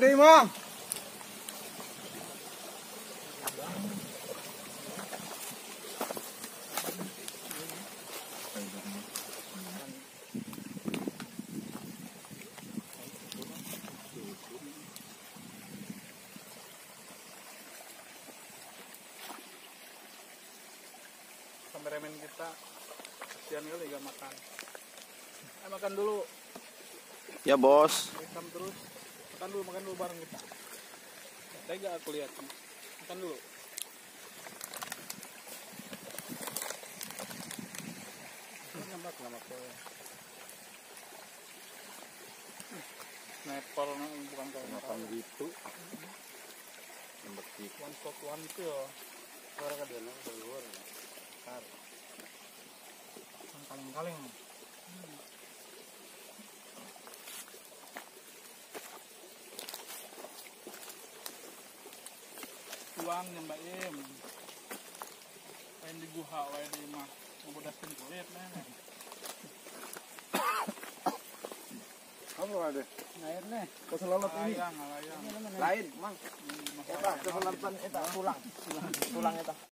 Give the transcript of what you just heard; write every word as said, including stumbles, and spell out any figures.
deh mah. Kameramen kita kasihan kali gak makan. Eh, makan dulu. Ya bos. Rekam terus. Makan dulu, makan dulu bareng kita. Tega aku lihat. Makan dulu. Nambah nama aku. Nepal bukan kayak makan gitu. Nembek One shot one kill. suara ka danau keluar. Kar. Kaleng-kaleng. Tuang yang Mbak Im. Pengen di guha wae di mah. Ngebodasin kulit nah. Kamu ada? Air nih. Keselolot ini. Alayang, alayang. Lain, Mang. Eta keselolotan eta tulang. Tulang eta.